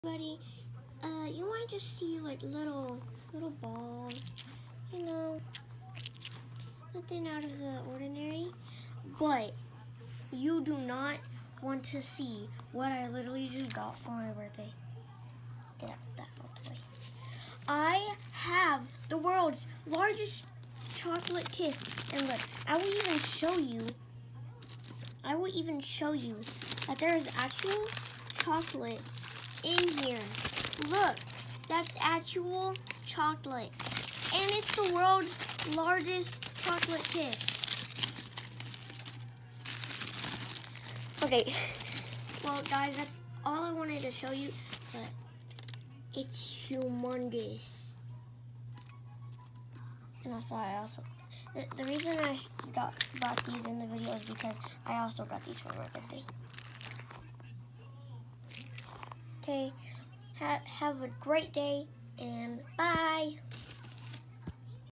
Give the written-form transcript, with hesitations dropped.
Buddy, you might just see like little balls, you know, nothing out of the ordinary, but you do not want to see what I literally just got for my birthday. Get that out the way. I have the world's largest chocolate kiss, and look, I will even show you that there is actual chocolate in here. Look, that's actual chocolate, and it's the world's largest chocolate kiss. Okay, well guys, that's all I wanted to show you, but it's humongous. And also, the reason I brought these in the video is because I also got these for my birthday. Okay, have a great day, and bye.